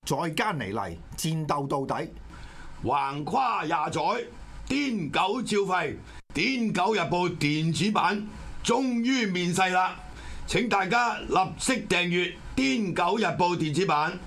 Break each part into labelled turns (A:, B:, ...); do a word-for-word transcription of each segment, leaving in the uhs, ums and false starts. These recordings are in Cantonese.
A: 再艱尼嚟，戰鬥到底，
B: 橫跨廿載，癲狗照吠。癲狗日報電子版終於面世啦！請大家立即訂閱癲狗日報電子版。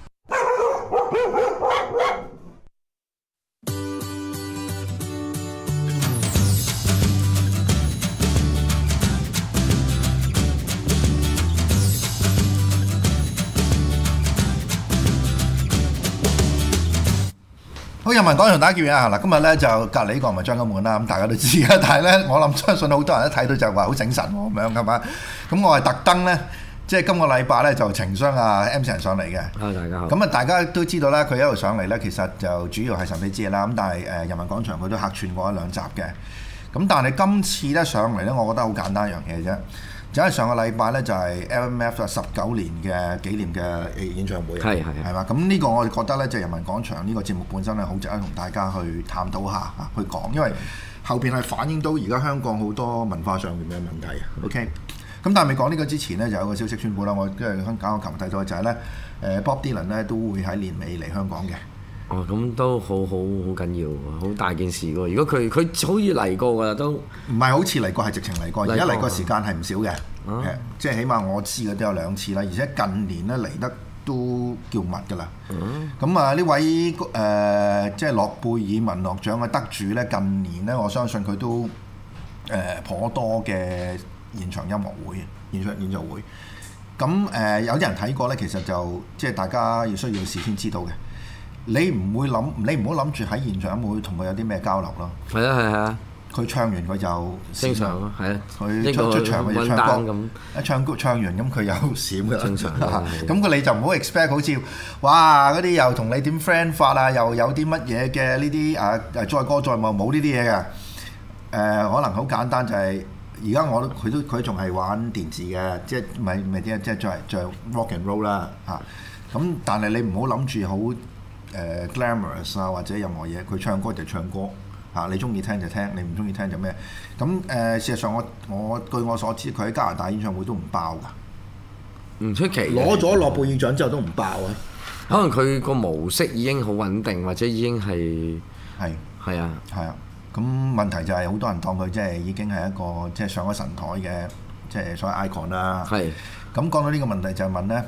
A: 好，有文講同大家見面啊！嗱，今日咧就隔離呢個唔係張金滿啦，咁大家都知啊。但係咧，我諗相信好多人一睇到就話好醒神喎，咁樣係嘛？咁我係特登咧，即係今個禮拜咧就情商啊 M 成上嚟嘅。
C: 啊，大家好。
A: 咁啊，大家都知道啦，佢一路上嚟咧，其實就主要係神秘之夜啦。咁但係誒人民廣場佢都客串過一兩集嘅。咁但係今次咧上嚟咧，我覺得好簡單一樣嘢啫。就係上個禮拜咧，就係 L M F 十九年嘅紀念嘅演唱會，
C: 係係
A: 係嘛？咁呢個我哋覺得咧，就係人民廣場呢個節目本身咧，好值得同大家去探討下嚇，去講，因為後邊係反映到而家香港好多文化上面嘅問題。OK，咁但係未講呢個之前呢，就有個消息宣佈啦。我因為香港我琴日睇到就係咧，誒 Bob Dylan 咧都會喺年尾嚟香港嘅。
C: 哦，咁都好好好緊要喎，好大件事喎。如果佢佢好似嚟過㗎啦，都唔
A: 係好似嚟過，係直情嚟過。而家嚟過時間係唔少嘅，
C: 啊、
A: 即係起碼我知嘅都有兩次啦。而且近年咧嚟得都叫密㗎啦。咁啊呢位誒、呃、即係諾貝爾文學獎嘅得主咧，近年咧我相信佢都誒、呃、頗多嘅現場音樂會、現場演奏會。咁誒、呃、有啲人睇過咧，其實就即係大家要需要事先知道嘅。你唔會諗，你唔好諗住喺現場會同佢有啲咩交流咯。
C: 係啊係啊，
A: 佢唱完佢就
C: 正常咯，係啊。
A: 佢出出場佢就唱歌，一唱歌唱完咁佢又閃㗎啦。
C: 正常。
A: 咁佢你就唔好 expect 好似哇嗰啲又同你點 friend 法啊，又有啲乜嘢嘅呢啲啊誒載歌載舞冇呢啲嘢㗎。誒、呃、可能好簡單就係而家我都佢都佢仲係玩電子嘅，即係唔係唔係啲即係再再 rock and roll 啦嚇。咁但係你唔好諗住好。誒、uh, glamorous 啊，或者任何嘢，佢唱歌就唱歌嚇、啊，你中意聽就聽，你唔中意聽就咩？咁誒、呃，事實上我我據我所知，佢喺加拿大演唱會都唔爆㗎，
C: 唔出奇。
A: 攞咗諾貝爾獎之後都唔爆啊！
C: 可能佢個模式已經好穩定，或者已經係係係啊
A: 係啊。咁問題就係好多人當佢即係已經係一個即係上咗神台嘅即係所謂 icon 啦。係。咁講到呢個問題就係問咧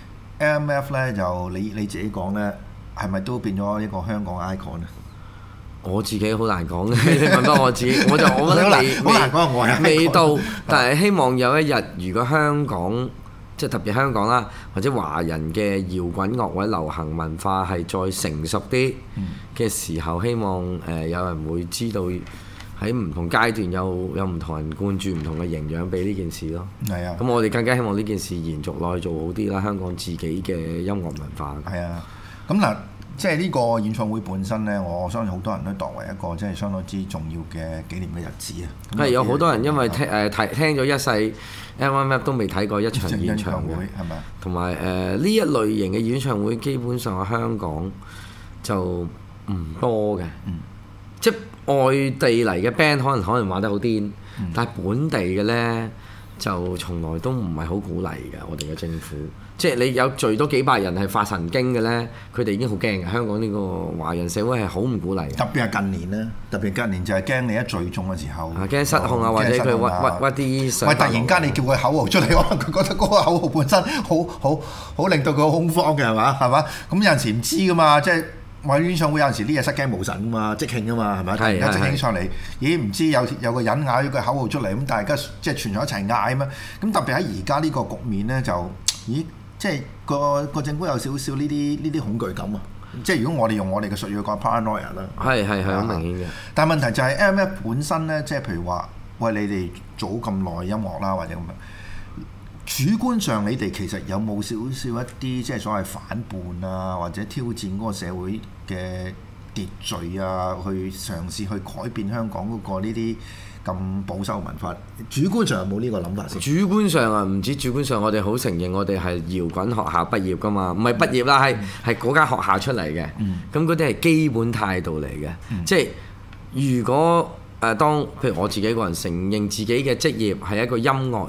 A: ，L M F 咧就你你自己講咧。係咪都變咗一個香港 icon 咧？
C: 我自己好難講嘅，你問翻我自己，我就我覺得未
A: 好難講，我係
C: 未到，但係希望有一日，如果香港即係特別香港啦，或者華人嘅搖滾樂或者流行文化係再成熟啲嘅時候，希望誒有人會知道喺唔同階段有有唔同人灌注唔同嘅營養俾呢件事咯。係啊，咁我哋更加希望呢件事延續落去做好啲啦，香港自己嘅音樂文化。
A: 係啊。咁嗱，即係呢個演唱會本身咧，我相信好多人都當為一個即係相當之重要嘅紀念嘅日子啊。
C: 係有好多人因為聽誒睇聽咗一世 L M F 都未睇過一場演唱會，係咪？同埋誒呢一類型嘅演唱會，基本上喺香港就唔多嘅。嗯、即係外地嚟嘅 band 可能可能玩得好癲，嗯、但係本地嘅咧就從來都唔係好鼓勵嘅。我哋嘅政府。即係你有聚多幾百人係發神經嘅咧，佢哋已經好驚嘅。香港呢個華人社會係好唔鼓勵。
A: 特別係近年咧，特別近年就係驚你一聚眾嘅時候，
C: 驚失控啊，或者佢屈屈屈啲。
A: 喂，突然間你叫佢口號出嚟，可能佢覺得嗰個口號本身好好好令到佢好恐慌嘅係嘛係嘛？咁有陣時唔知噶嘛，即係話演唱會有陣時啲嘢失驚無神噶嘛，即興噶嘛係咪？突然間即興上嚟，咦唔知有有個人嗌咗個口號出嚟，咁大家即係全場一齊嗌咁樣。咁特別喺而家呢個局面咧，就咦？即係個個政府有少少呢啲呢啲恐懼感啊！即係如果我哋用我哋嘅術語講 paranoia 啦，
C: 係係係好明顯嘅。
A: 但係問題就係 L M F 本身咧，即係譬如話，喂你哋做咁耐音樂啦，或者咁樣，主觀上你哋其實有冇少少一啲即係所謂反叛啊，或者挑戰嗰個社會嘅秩序啊，去嘗試去改變香港嗰個呢啲咁保守文化，主觀上有冇呢個諗法先？
C: 主觀上啊，唔止主觀上，我哋好承認我哋係搖滾學校畢業噶嘛，唔係畢業啦，係係嗰間學校出嚟嘅。咁嗰啲係基本態度嚟嘅，嗯、即係如果誒、呃、當譬如我自己個人承認自己嘅職業係一個音樂人，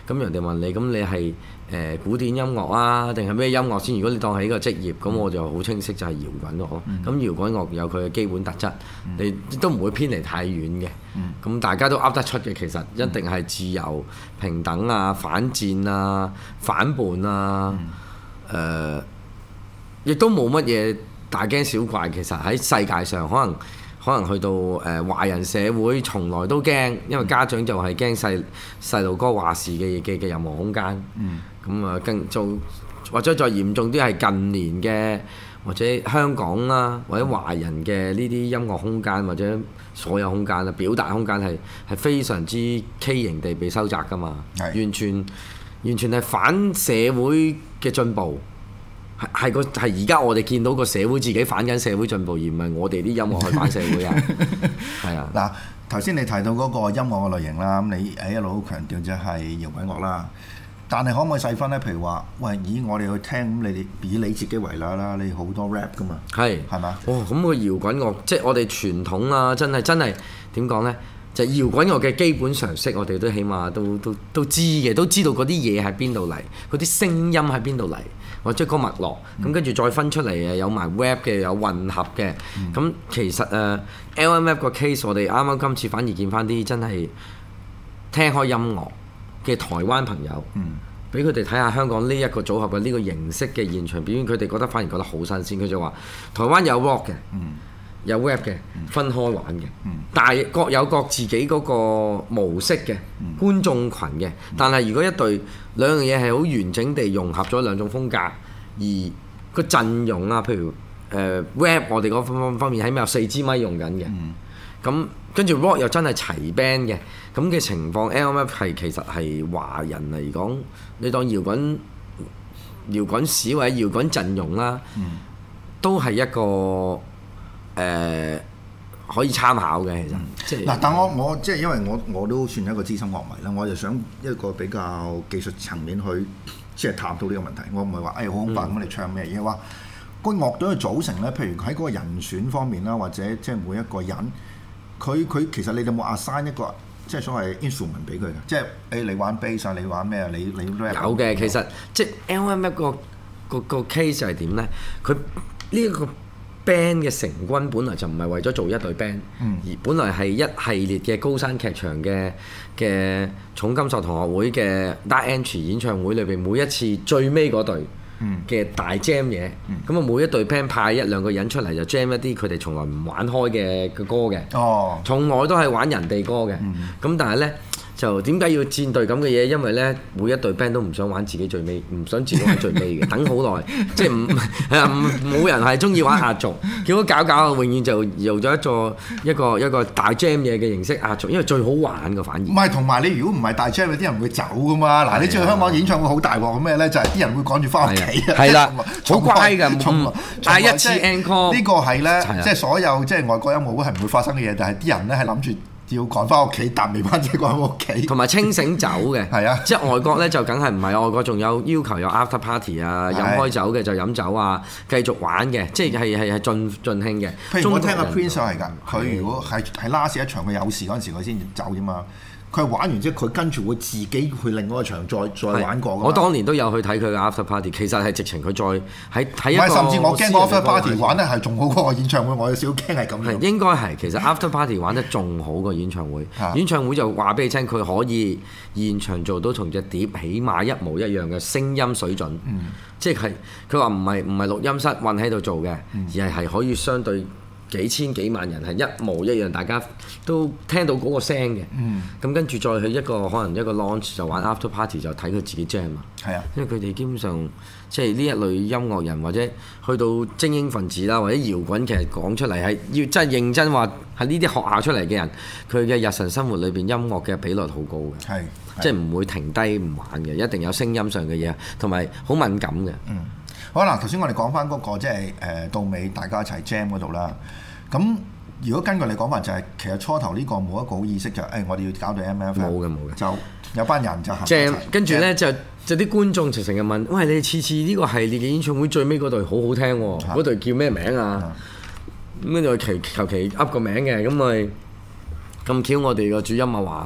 C: 咁人哋問你，咁你係誒、呃、古典音樂啊，定係咩音樂先？如果你當係一個職業，咁我就好清晰就係搖滾樂咯。咁、嗯、搖滾樂有佢嘅基本特質，嗯、你都唔會偏離太遠嘅。咁、嗯、大家都噏得出嘅，其實一定係自由、平等啊、反戰啊、反叛啊，誒、呃，亦都冇乜嘢大驚小怪。其實喺世界上可能。可能去到誒、呃、華人社會，從來都驚，因為家長就係驚細細路哥話事嘅嘅嘅任何空間。咁啊、嗯，更做或者再嚴重啲係近年嘅，或者香港啦，或者華人嘅呢啲音樂空間或者所有空間啊，表達空間係係非常之畸形地被收窄㗎嘛。是完全完全係反社會嘅進步。係個係而家我哋見到個社會自己反緊社會進步，而唔係我哋啲音樂去反社會啊！係啊！嗱，頭先你提到嗰個音樂嘅類型啦，咁你誒一路好強調就係搖滾樂啦。但係可唔可以細分咧？譬如話，喂，以我哋去聽咁，你哋以你自己為例啦，你好多 rap 噶嘛？係係嘛？哦，咁個搖滾樂即係我哋傳統啊！真係真係點講咧？就搖滾樂嘅基本常識，我哋都起碼都都都知嘅，都知道嗰啲嘢喺邊度嚟，嗰啲聲音喺邊度嚟。或者個脈絡，咁跟住再分出嚟誒，有埋 rap 嘅，有混合嘅。咁、嗯、其實誒、uh, L M F 個 case，我哋啱啱今次反而見翻啲真係聽開音樂嘅台灣朋友，俾佢哋睇下香港呢一個組合嘅呢個形式嘅現場表演，佢哋覺得反而覺得好新鮮。佢就話台灣有 rock 嘅，嗯、有 rap 嘅，分開玩嘅，嗯、但係各有各自己嗰個模式嘅、嗯、觀眾群嘅。但係如果一隊兩樣嘢係好完整地融合咗兩種風格，而個陣容啊，譬如誒、呃、rap， 我哋嗰方方面起碼有四支咪用緊嘅，咁跟住 rock 又真係齊 band 嘅，咁嘅情況 L M F 係其實係華人嚟講，你當搖滾搖滾史或者搖滾陣容啦，嗯、都係一個誒、呃、可以參考嘅。其實即係嗱，但我我即係因為我我都算一個資深樂迷啦，我就想一個比較技術層面去即係探討呢個問題。我唔係話誒好空白咁你唱咩，而係話個樂隊嘅組成咧，譬如喺嗰個人選方面啦，或者即係每一個人，佢佢其實你有冇 assign 一個即係所謂 instrument 俾佢嘅？即係誒你玩 bass 啊，你玩咩啊？你你 rap 有嘅，其實即係 L M F 個個個 case 係點咧？佢呢一個 band 嘅成軍本來就唔係為咗做一隊 band，嗯、而本來係一系列嘅高山劇場嘅嘅重金屬同學會嘅 Dark Entry 演唱會裏邊，每一次最尾嗰隊嘅大 jam 嘢，咁啊、嗯、每一隊 band 派一兩個人出嚟就 jam 一啲佢哋從來唔玩開嘅嘅歌嘅，哦、從來都係玩人哋歌嘅，咁、嗯、但係咧。就點解要戰隊咁嘅嘢？因為咧，每一隊 band 都唔想玩自己最尾，唔想自己玩最尾嘅，等好耐，即係唔係唔冇人係中意玩壓軸，結果搞搞永遠就用咗一座一個一個大 jam 嘢嘅形式壓軸，因為最好玩嘅反而。唔係，同埋你如果唔係大 jam，啲人會走噶嘛。嗱，你知道香港演唱會好大鑊嘅咩咧？就係啲人會趕住翻屋企啊。係啦，好乖㗎，唔嗌一次 encore。呢個係咧，即係所有即係外國音樂會係唔會發生嘅嘢，但係啲人咧係諗住。要趕翻屋企，但未翻自己趕屋企，同埋清醒走嘅，係啊，即係外國咧就梗係唔係，外國仲有要求有 after party 啊，飲開酒嘅就飲酒啊，繼續玩嘅，即係係係係盡盡興嘅。譬如我聽阿 Prince 係㗎，佢如果係係 last 一場佢有事嗰陣時，佢先走啫嘛。佢玩完之後，佢跟住會自己去另外一場再再玩過。我當年都有去睇佢嘅 after party，其實係直情佢再喺喺一個。唔係，甚至我驚 after party 玩得係仲好過個演唱會，我有少少驚係咁樣。係應該係，其實 after party 玩得仲好過演唱會。演唱會就話俾你聽，佢可以現場做到同隻碟起碼一模一樣嘅聲音水準。嗯、即係佢話唔係唔係錄音室韞喺度做嘅，嗯、而係係可以相對。幾千幾萬人係一模一樣，大家都聽到嗰個聲嘅。咁、嗯、跟住再去一個可能一個 launch 就玩 after party 就睇佢自己 jam 啊。係啊，因為佢哋基本上即係呢一類音樂人或者去到精英分子啦，或者搖滾，其實講出嚟係要真係認真話係呢啲學校出嚟嘅人，佢嘅日常生活裏邊音樂嘅比率好高嘅。係，即係唔會停低唔玩嘅，一定有聲音上嘅嘢，同埋好敏感嘅。嗯。好啦，頭先我哋講翻嗰個即係誒到尾大家一齊 jam 嗰度啦。咁如果根據你講法就係、是、其實初頭呢個冇一個好意識就係、是、誒、哎、我哋要搞到 M F。冇嘅冇嘅。就有班人就行。jam 跟住咧就就啲觀眾就成日問：喂，你哋次次呢個系列嘅演唱會最尾嗰隊好好聽喎、哦，嗰隊、啊、叫咩名啊？咁跟住求求其噏個名嘅，咁咪咁巧我哋個主音啊話。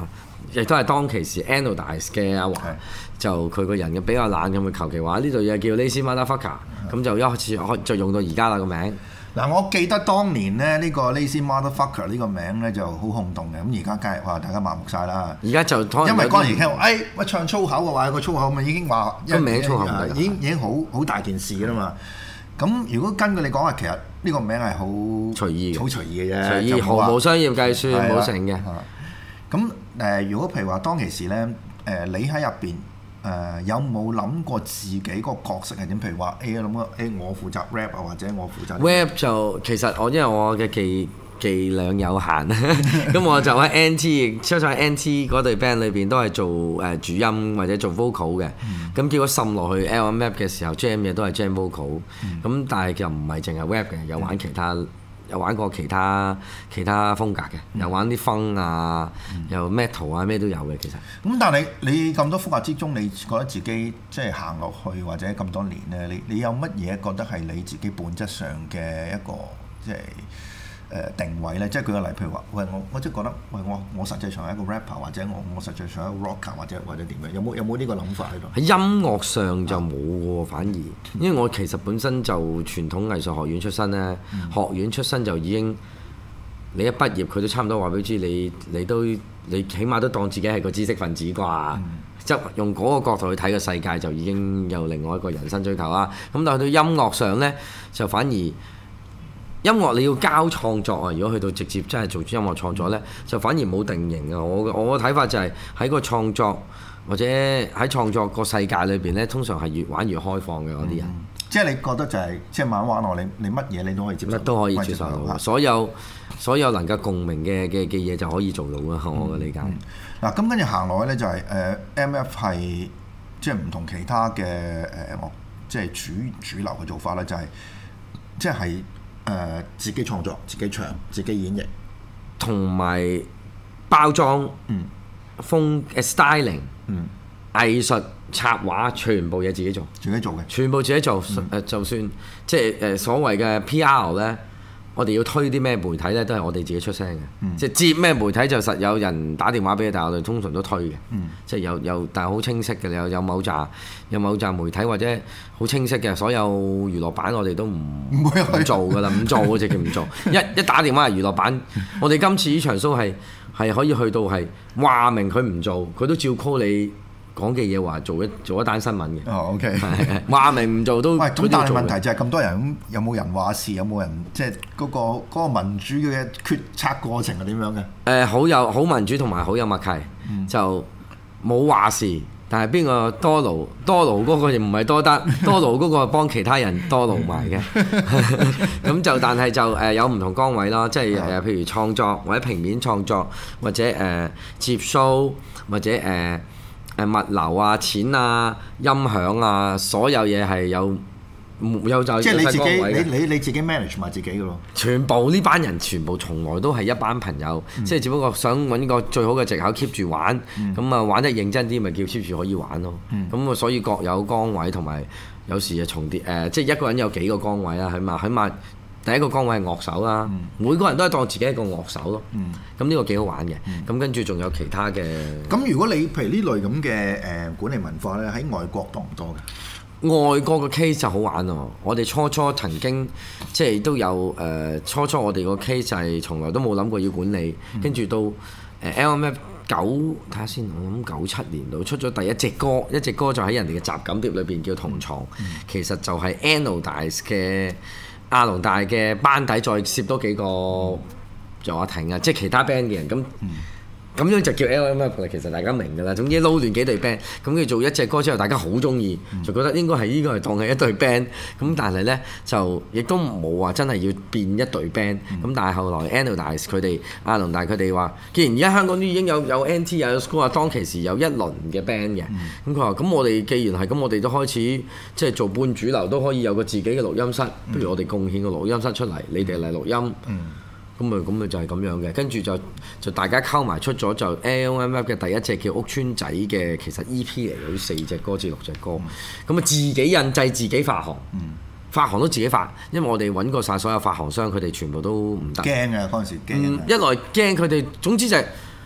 C: 亦都係當其時 Anodize 嘅阿華，就佢個人嘅比較懶咁，佢求其話呢度嘢叫 Lazy Motherfucker，咁就一開始開就用到而家啦個名。
A: 嗱，我記得當年咧呢個 Lazy Motherfucker 呢個名咧就好轟動嘅，咁而家梗係話大家麻木晒啦。
C: 而家就因
A: 為嗰陣時聽，誒喂唱粗口嘅話，個粗口咪已經話
C: 個名粗口唔
A: 已經已經好好大件事㗎啦嘛。咁如果根據你講話，其實呢個名係好
C: 隨意，
A: 好隨意嘅啫，
C: 隨意毫無商業計算，冇成嘅。
A: 咁誒，如果譬如話當其時咧，誒你喺入邊。誒、呃、有冇諗過自己個角色係點？譬如話，誒諗過誒我負責 rap 啊，或者我負責
C: rap 就其實我因為我嘅技伎倆有限，咁我就喺 N T， 出咗喺 N T 嗰隊 band 裏邊都係做誒主音或者做 vocal 嘅。咁、嗯、結果滲落去 L M F 嘅時候 jam 嘅都係 jam vocal，咁、嗯、但係就唔係淨係 rap 嘅，有玩其他。嗯有玩過其他其他風格嘅，又玩啲風啊，又 metal 啊，咩都有嘅其實。
A: 咁但係你你咁多風格之中，你覺得自己即係行落去或者咁多年咧，你你有乜嘢覺得係你自己本質上嘅一個即係誒定位咧？即係舉個例，譬如話，喂我我即係覺得，喂我我實際上係一個 rapper，或者我我實際上係一個 rocker，或者或者點樣？有冇有冇呢個諗法喺度？
C: 喺音樂上就冇喎，反而因為我其實本身就傳統藝術學院出身咧，嗯、學院出身就已經你一畢業佢都差唔多話俾你知，你你都你起碼都當自己係個知識分子啩，即係、嗯、用嗰個角度去睇個世界，就已經有另外一個人生追求啦。咁但係去到音樂上咧，就反而。音樂你要交創作啊！如果去到直接真係做音樂創作呢，就反而冇定型啊！我我嘅睇法就係喺個創作或者喺創作個世界裏邊呢，通常係越玩越開放嘅嗰啲人。
A: 嗯、即係你覺得就係、是、即係玩玩落，你你乜嘢你都可以接受，
C: 都可以接受到。所有所有能夠共鳴嘅嘅嘅嘢就可以做到啦。我嘅理解。
A: 嗱、嗯，咁跟住行落去呢，就係、是、誒、呃、M F 係即係唔同其他嘅誒樂即係主主流嘅做法咧，就係、是、即係。誒、呃、自己創作、自己唱、自己演繹，
C: 同埋包裝、
A: 嗯、
C: 風誒 styling、
A: 嗯、
C: 藝術插畫，全部嘢自己做，
A: 自己做嘅，
C: 全部自己做。誒、嗯、就算即係誒所謂嘅 P R 咧，我哋要推啲咩媒體咧，都係我哋自己出聲嘅。嗯、即係接咩媒體就實有人打電話俾你，但係我哋通常都推嘅。嗯、即係有有，但係好清晰嘅，有有某紮有某紮媒體或者好清晰嘅，所有娛樂版我哋都唔唔做㗎啦，唔做嘅直接唔做。一一打電話係娛樂版，我哋今次呢場 show 係係可以去到係話明佢唔做，佢都照 call 你。講嘅嘢話做一做一單新聞嘅。
A: 哦 ，OK。
C: 話明唔做都。
A: 喂，咁但係問題就係咁多人，咁有冇人話事？有冇人即係嗰個嗰個民主嘅決策過程係點樣嘅？誒、
C: 呃，好有好民主同埋好有默契，嗯、就冇話事。但係邊個多勞多勞嗰個亦唔係多得，多勞嗰個幫其他人多勞埋嘅。咁就但係就誒有唔同崗位啦，即係誒譬如創作或者平面創作，或者誒、呃、接 show 或者誒。呃誒物流啊、錢啊、音響啊，所有嘢係有有就
A: 即係你自己，你你你自己 manage 埋自己嘅咯。全
C: 部呢班人全部從來都係一班朋友，嗯、即係只不過想揾個最好嘅藉口 keep 住玩，咁啊、嗯、玩得認真啲，咪叫 keep 住可以玩咯。咁啊、嗯，所以各有崗位同埋有，有時啊重疊誒、呃，即係一個人有幾個崗位啊，起碼起碼。第一個崗位係樂手啦，嗯、每個人都係當自己係一個樂手咯。咁呢、嗯、個幾好玩嘅。咁、嗯、跟住仲有其他嘅。
A: 咁如果你譬如呢類咁嘅誒管理文化咧，喺外國多唔多嘅？
C: 外國嘅 case 就好玩喎。我哋初初曾經即係都有誒、呃，初初我哋個 case 就係從來都冇諗過要管理，嗯、跟住到誒 L M F 九睇下先，我諗九七年度出咗第一隻歌，一隻歌就喺人哋嘅集錦碟裏邊叫《同床》，嗯、其實就係 Anodize 嘅。阿龍大嘅班底再攝多幾個仲有阿霆啊，即係其他 band 嘅人咁，咁、嗯、樣就叫 L M F 啦。其實大家明㗎啦。總之撈亂幾隊 band，咁佢做一隻歌之後，大家好中意，嗯、就覺得應該係呢個係當係一隊 band。咁但係咧就亦都冇話真係要變一隊 band。咁、嗯、但係後來 Anodize 佢哋阿龍大佢哋話，既然而家香港都已經有有 N T 有 School 啊，當其時有一輪嘅 band 嘅。咁佢話：咁我哋既然係咁，我哋都開始即係做半主流，都可以有個自己嘅錄音室。不如我哋貢獻個錄音室出嚟，你哋嚟錄音。嗯咁咪咁咪就係咁樣嘅，跟住就就大家溝埋出咗就 L M F 嘅第一隻叫屋村仔嘅，其實 E P 嚟嘅，四隻歌至六隻歌，咁啊、嗯、自己印製自己發行，嗯、發行都自己發，因為我哋揾過晒所有發行商，佢哋全部都唔得。
A: 驚啊！嗰陣時驚。
C: 一來驚佢哋，總之就係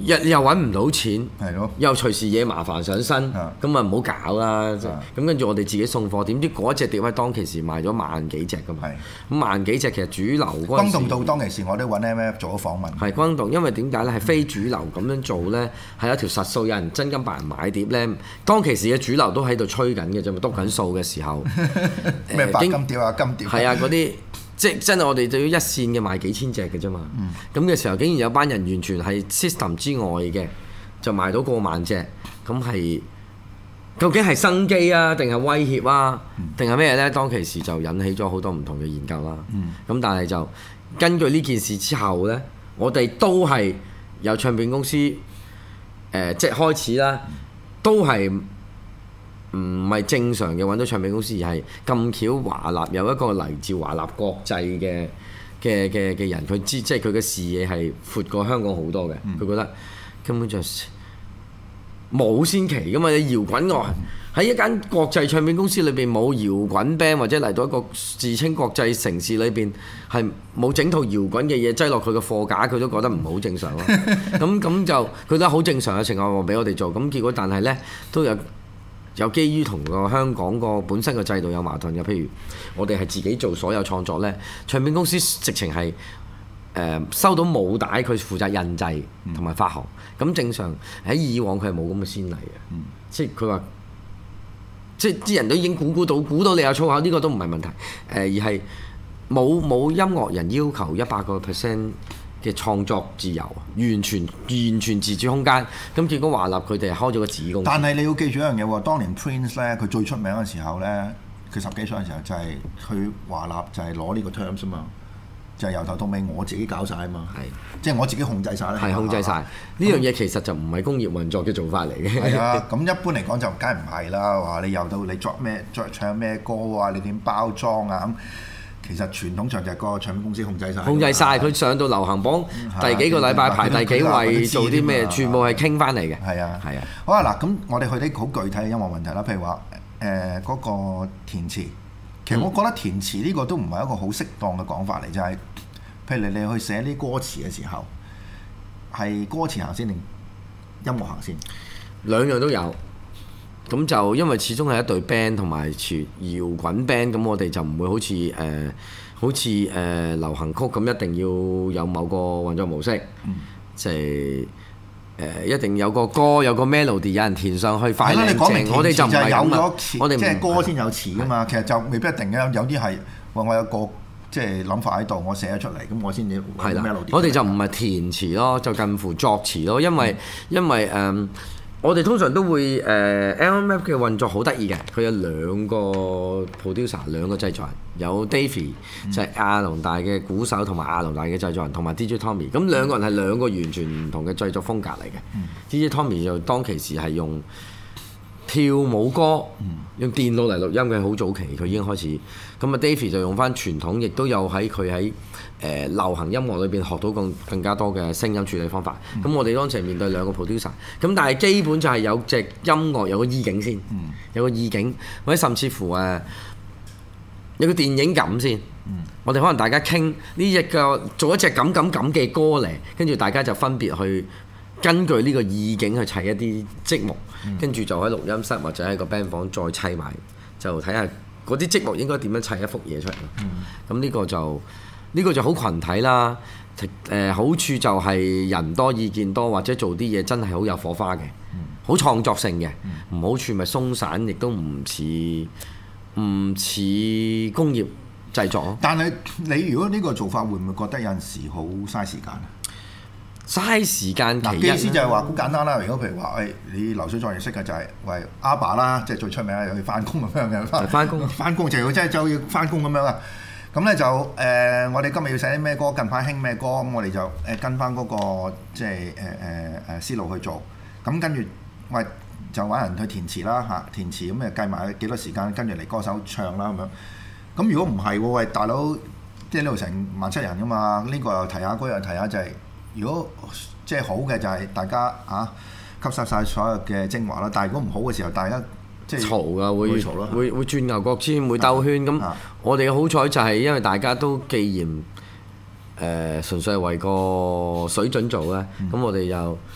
C: 又又揾唔到錢，
A: 係咯，
C: 又隨時惹麻煩上身，咁啊唔好搞啦。咁跟住我哋自己送貨，點知嗰一隻碟喺當其時賣咗萬幾隻㗎嘛。咁萬幾隻其實主流嗰陣時，
A: 轟動到當其時我都揾 M F 做咗訪問。
C: 係轟動，因為點解咧？係非主流咁樣做咧，係一條實數，有人真金白銀買碟咧。當其時嘅主流都喺度吹緊嘅啫嘛，篤緊數嘅時候。
A: 咩白金碟啊，金碟。
C: 係啊，嗰啲。即真係我哋對於一線嘅賣幾千隻嘅啫嘛，咁嘅、嗯、時候竟然有班人完全係 system 之外嘅，就賣到過萬隻，咁係究竟係生機啊，定係威脅啊，定係咩呢？當其時就引起咗好多唔同嘅研究啦。咁、嗯、但係就根據呢件事之後呢，我哋都係有唱片公司誒、呃，即係開始啦，都係。唔係正常嘅揾到唱片公司，而係咁巧華納有一個嚟自華納國際嘅嘅嘅嘅人，佢知即係佢嘅視野係闊過香港好多嘅。佢、嗯、覺得根本就冇先期噶嘛，你搖滾樂喺一間國際唱片公司裏邊冇搖滾 band， 或者嚟到一個自稱國際城市裏邊係冇整套搖滾嘅嘢擠落佢嘅貨架，佢都覺得唔好正常咯。咁咁就佢覺得好正常嘅情況話俾我哋做，咁結果但係呢都有。有基於同個香港個本身個制度有矛盾嘅，譬如我哋係自己做所有創作呢，唱片公司直情係誒收到母帶，佢負責印製同埋發行。咁、嗯、正常喺以往佢係冇咁嘅先例嘅、嗯，即係佢話，即係啲人都已經估估到，估到你有粗口，呢、呢個都唔係問題。誒、呃、而係冇冇音樂人要求一百個 percent。嘅創作自由，完全完全自主空間。咁結果華納佢哋開咗個子公司。但係你要記住一樣嘢喎，當年 Prince 咧，佢最出名嘅時候咧，佢十幾歲嘅時候就係佢華納就係攞呢個 terms 啊嘛，就係由頭到尾我自己搞晒啊嘛，係即係我自己控制晒咧。係控制晒呢樣嘢，其實就唔係工業運作嘅做法嚟嘅。係啊，咁一般嚟講就梗係唔係啦。話你由到你作咩作唱咩歌啊，你點包裝啊咁。其實傳統上就係個唱片公司控制晒，控制晒佢上到流行榜第幾個禮拜排第幾位，做啲咩，全部係傾翻嚟嘅。係啊，係啊。好啊，嗱，咁我哋去啲好具體嘅音樂問題啦，譬如話誒嗰個填詞，其實我覺得填詞呢個都唔係一個好適當嘅講法嚟，就係譬如你你去寫啲歌詞嘅時候，係歌詞行先定音樂行先？兩樣都有。咁就因為始終係一隊 band 同埋全搖滾 band，咁我哋就唔會好似誒、呃、好似誒、呃、流行曲咁一定要有某個運作模式，即係誒一定有個歌有個 melody 有人填上去快靚正，我哋就唔係咁啊！我哋即係歌先有詞噶嘛，其實就未必一定嘅，有啲係話我有個即係諗法喺度，我寫咗出嚟，咁我先至係啦。我哋就唔係填詞咯，就近乎作詞咯，因為、嗯、因為誒。呃我哋通常都會誒 L M F 嘅運作好得意嘅，佢有兩個 producer 兩個製作人，有 Davey 就係亞龍大嘅鼓手同埋亞龍大嘅製作人，同埋 D J Tommy，咁兩個人係兩個完全唔同嘅製作風格嚟嘅。嗯、D J Tommy 就當其時係用跳舞歌，嗯、用電腦嚟錄音嘅，好早期佢已經開始。咁啊 Davey 就用翻傳統，亦都有喺佢喺誒流行音樂裏邊學到更更加多嘅聲音處理方法。咁、嗯、我哋當時面對兩個 producer，咁但係基本就係有隻音樂有個意境先，嗯、有個意境，或者甚至乎誒有個電影感先。嗯、我哋可能大家傾呢隻個做一隻咁咁咁嘅歌嚟，跟住大家就分別去根據呢個意境去砌一啲積木，跟住、嗯、就喺錄音室或者喺個 band 房再砌埋，就睇下嗰啲積木應該點樣砌一幅嘢出嚟。咁呢、嗯、個就呢、呢個就好群體啦。誒、呃、好處就係人多意見多，或者做啲嘢真係好有火花嘅，好、嗯、創作性嘅。唔、嗯、好處咪鬆散，亦都唔似唔似工業製作咯。但係你如果呢個做法，會唔會覺得有陣時好嘥時間啊？嘥時間，其意思就係話好簡單啦。如果譬如話，誒、哎、你流水作業式嘅就係、是、喂阿爸啦，即係最出名又要翻工咁樣嘅，翻工翻工就要即係就要翻工咁樣啊。咁咧就誒、呃，我哋今日要寫啲咩歌，近排興咩歌，咁我哋就誒跟翻嗰、那個即係誒誒誒思路去做。咁跟住喂就揾人去填詞啦嚇，填詞咁誒計埋幾多時間，跟住嚟歌手唱啦咁樣。咁如果唔係喎，喂大佬，即係呢度成萬七人噶嘛，呢、這個又提下，嗰樣又提下，就係、是。如果即係好嘅就係大家啊吸收晒所有嘅精華啦，但係如果唔好嘅時候，大家即係嘈噶，會會會，會轉牛角尖，會兜圈咁。啊、我哋嘅好彩就係因為大家都既然誒、呃、純粹係為個水準做咧，咁、嗯、我哋就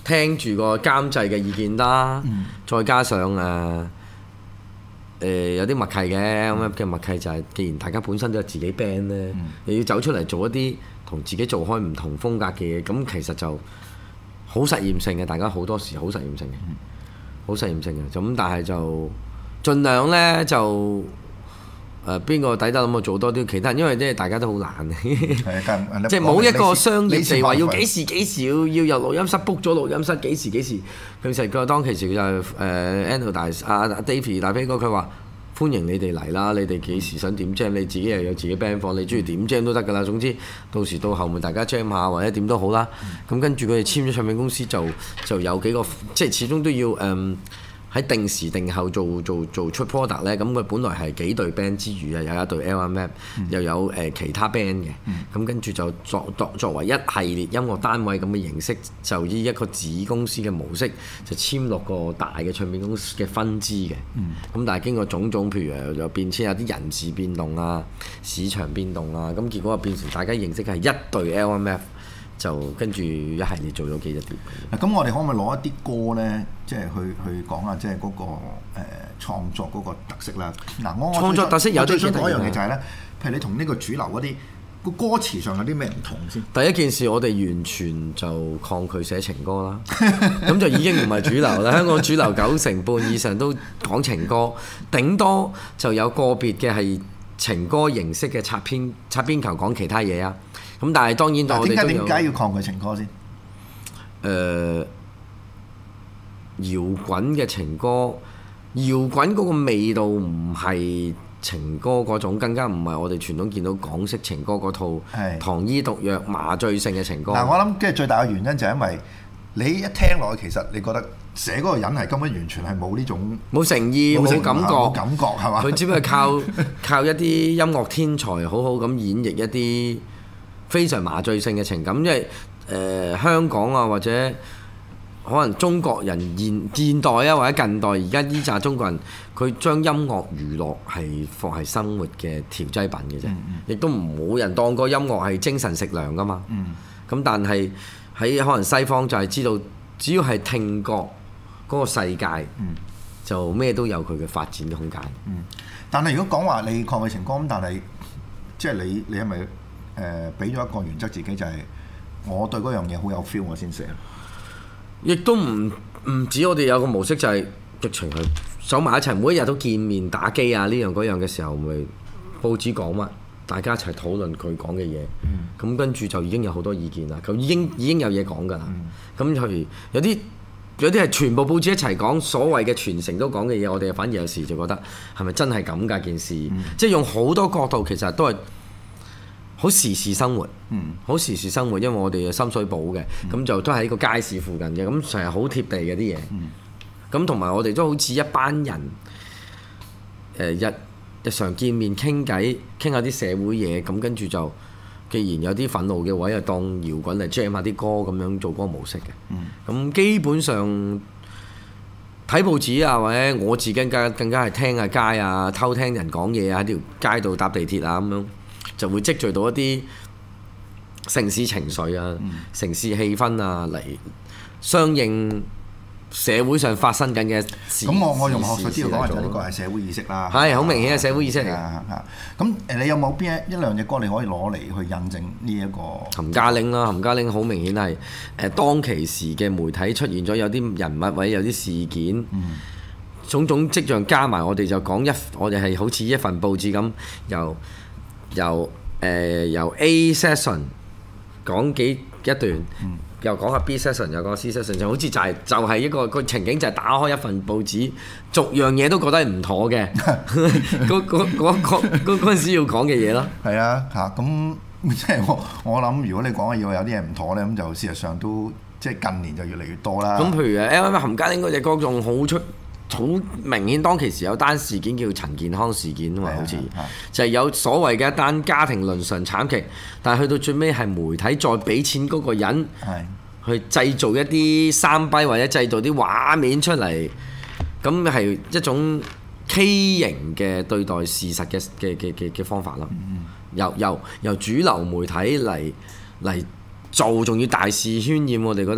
C: 聽住個監製嘅意見啦，
A: 嗯、
C: 再加上誒誒、呃呃、有啲默契嘅咁嘅默契就係，既然大家本身都有自己 band 咧，
A: 嗯、
C: 又要走出嚟做一啲同自己做開唔同風格嘅嘢，咁其實就好實驗性嘅，大家好多時好實驗性嘅，好、嗯、實驗性嘅，咁但係就盡量咧就。誒邊個抵得諗我做多啲其他人，因為即係大家都好懶，即係冇一個商業地話要幾時幾時要要由錄音室 book 咗錄音室幾時幾時。其實佢當其時就係誒 Anto 大阿 Davy 大飛哥佢話歡迎你哋嚟啦，你哋幾時想點 jam 你自己又有自己 band 房，你中意點 jam 都得㗎啦。總之到時到後面大家 jam 下或者點都好啦。咁跟住佢哋簽咗唱片公司就就有幾個即係始終都要誒。嗯喺定時定候做做做出 product 咧，咁佢本來係幾隊 band 之餘啊，有一隊 L M M，、嗯、又有誒、呃、其他 band 嘅，咁、嗯、跟住就作作作為一系列音樂單位咁嘅形式，就以一個子公司嘅模式就簽落個大嘅唱片公司嘅分支嘅。咁、嗯、但係經過種種，譬如有變遷，有啲人事變動啊、市場變動啊，咁結果就變成大家認識係一隊 L M F。就跟住一系列做咗幾隻碟。
A: 咁我哋可唔可以攞一啲歌咧，即係去去講下即係嗰個誒、呃、創作嗰個特色啦。嗱，我創作特色有最想講一樣嘢就係、是、咧，譬如你同呢個主流嗰啲個歌詞上有啲咩唔同先？
C: 第一件事我哋完全就抗拒寫情歌啦，咁就已經唔係主流啦。香港主流九成半以上都講情歌，頂多就有個別嘅係情歌形式嘅擦邊擦邊球講其他嘢啊。咁但係當然，我哋都有。點解
A: 要抗拒情歌先？誒、
C: 呃，搖滾嘅情歌，搖滾嗰個味道唔係情歌嗰種，更加唔係我哋傳統見到港式情歌嗰套糖衣毒藥麻醉性嘅情歌。
A: 嗱，我諗即係最大嘅原因就係因為你一聽落去，其實你覺得寫嗰個人係根本完全係冇呢種
C: 冇誠意、冇感覺、
A: 冇感覺係嘛？
C: 佢只不過靠靠一啲音樂天才好好咁演繹一啲非常麻醉性嘅情感，因為誒、呃、香港啊，或者可能中國人現現代啊，或者近代而家呢紮中國人，佢將音樂娛樂係放係生活嘅調劑品嘅啫，亦、嗯、都冇人當過音樂係精神食糧噶嘛。咁、嗯、但係喺可能西方就係知道，只要係聽覺嗰個世界，嗯、就咩都有佢嘅發展嘅空間。
A: 嗯、但係如果講話你抗拒情歌咁，但係即係你你係咪？誒俾咗一個原則自己就係、是、我對嗰樣嘢好有 feel 我先寫，
C: 亦都唔唔止我哋有個模式就係直情係走埋一齊，每一日都見面打機啊呢樣嗰樣嘅時候，咪報紙講乜，大家一齊討論佢講嘅嘢，咁、嗯、跟住就已經有好多意見啦，咁已經已經有嘢講㗎啦，咁譬如有啲有啲係全部報紙一齊講所謂嘅全城都講嘅嘢，我哋反而有時就覺得係咪真係咁㗎件事？嗯、即係用好多角度其實都係。好時事生活，好、嗯、時事生活，因為我哋係深水埗嘅，咁、嗯、就都係喺個街市附近嘅，咁成日好貼地嘅啲嘢。咁同埋我哋都好似一班人，誒、呃、日日常見面傾偈，傾下啲社會嘢，咁跟住就，既然有啲憤怒嘅位，就當搖滾嚟 jam 下啲歌咁樣做嗰個模式嘅。咁、嗯、基本上睇報紙啊，或者我自己更加更加係聽下街啊，偷聽人講嘢啊，喺條街度搭地鐵啊咁樣。就會積聚到一啲城市情緒啊、嗯、城市氣氛啊，嚟相應社會上發生緊嘅事。咁我
A: 我用學術資料講就呢個係社會意識啦。
C: 係好明顯嘅社會意識嚟。
A: 咁誒，你有冇邊一一兩隻歌你可以攞嚟去印證呢一個？
C: 冚家拎啦，冚家拎好明顯係誒當其時嘅媒體出現咗有啲人物或者有啲事件。嗯種種跡象加埋，我哋就講一，我哋係好似一份報紙咁，由由誒、呃、由 A section 講幾一段，嗯、又講下 B section， 又講 C section， 就好似就係、是、就係、是、一個個情景，就係打開一份報紙，逐樣嘢都覺得係唔妥嘅，嗰嗰嗰嗰嗰陣時要講嘅嘢咯。係
A: 啊，嚇咁即係我我諗，如果你講嘅要有啲嘢唔妥咧，咁就事實上都即係近年就越嚟越多啦。
C: 咁譬如誒，啱啱冚家拎嗰隻歌仲好出。好明顯，當其時有單事件叫陳健康事件啊嘛，好似就係有所謂嘅一單家庭倫常慘劇，但係去到最尾係媒體再俾錢嗰個人去製造一啲三逼或者製造啲畫面出嚟，咁係一種畸形嘅對待事實嘅嘅嘅嘅嘅方法咯。由由由主流媒體嚟嚟做，仲要大肆渲染，我哋覺得